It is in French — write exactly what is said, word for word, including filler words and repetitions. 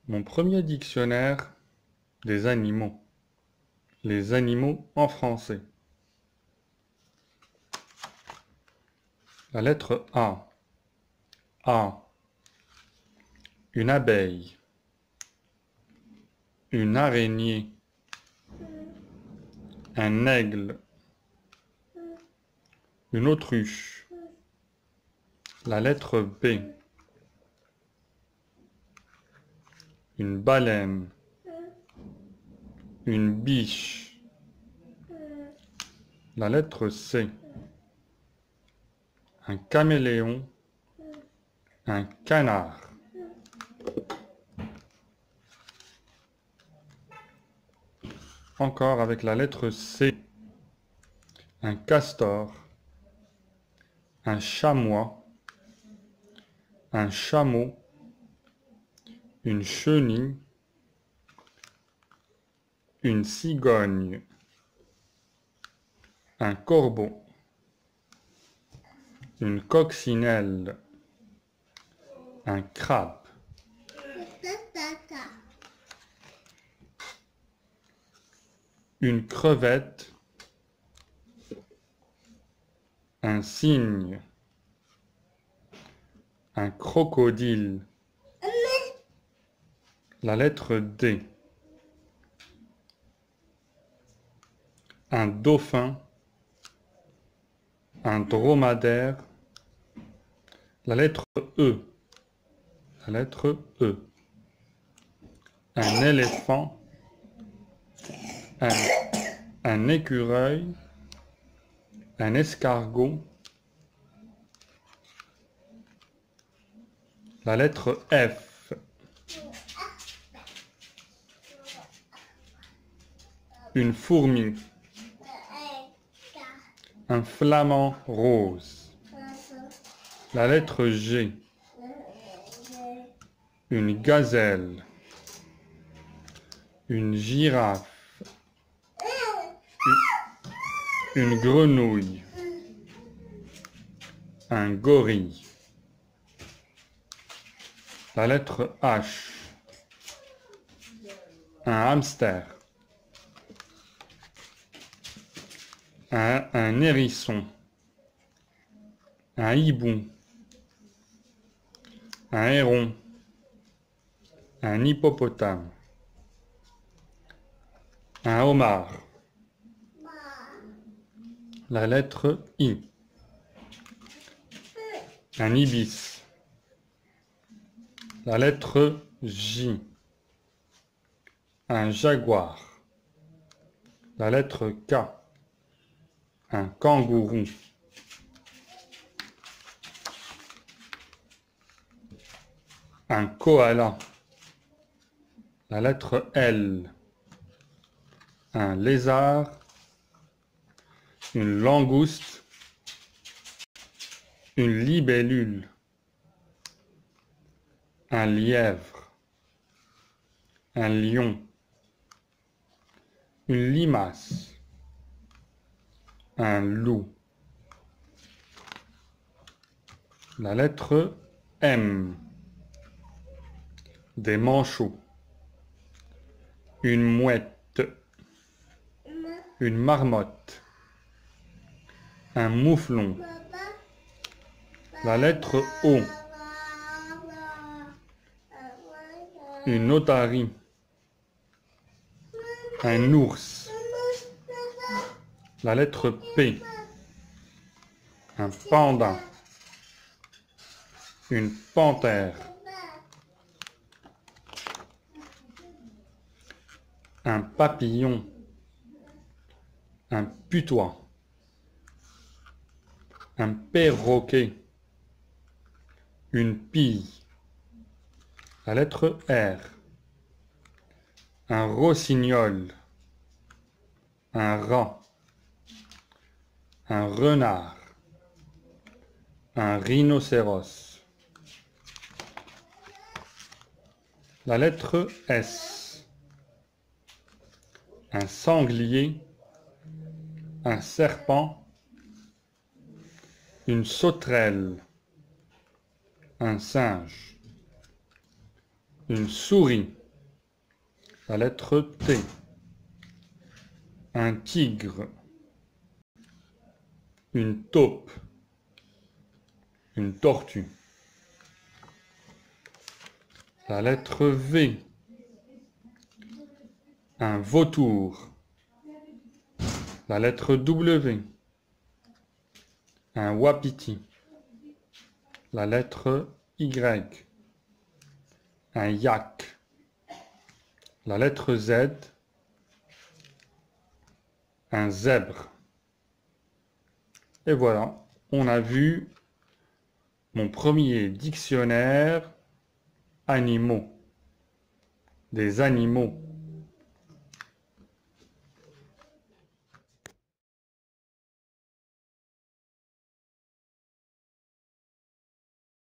Mon premier dictionnaire des animaux. Les animaux en français. La lettre A. A. Une abeille. Une araignée. Un aigle. Une autruche. La lettre B. Une baleine. Une biche. La lettre C. Un caméléon. Un canard. Encore avec la lettre C. Un castor. Un chamois. Un chameau. Une chenille. Une cigogne. Un corbeau. Une coccinelle. Un crabe. Une crevette. Un cygne. Un crocodile. La lettre D. Un dauphin. Un dromadaire. La lettre E. La lettre E. Un éléphant. Un, un écureuil. Un escargot. La lettre F. Une fourmi. Un flamant rose. La lettre G. Une gazelle. Une girafe. Une grenouille. Un gorille. La lettre H. Un hamster. Un, un hérisson. Un hibou. Un héron. Un hippopotame. Un homard. La lettre I. Un ibis. La lettre J. Un jaguar. La lettre K. Un kangourou. Un koala. La lettre L. Un lézard. Une langouste. Une libellule. Un lièvre. Un lion. Une limace. Un loup. La lettre M. Des manchots. Une mouette. Une marmotte. Un mouflon. La lettre O. Une otarie. Un ours. La lettre P. Un panda. Une panthère. Un papillon. Un putois. Un perroquet. Une pie. La lettre R. Un rossignol. Un rat. Un renard. Un rhinocéros. La lettre S. Un sanglier. Un serpent. Une sauterelle. Un singe. Une souris. La lettre T. Un tigre. Une taupe. Une tortue. La lettre V. Un vautour. La lettre W. Un wapiti. La lettre Y. Un yak. La lettre Z. Un zèbre. Et voilà, on a vu mon premier dictionnaire animaux. Des animaux.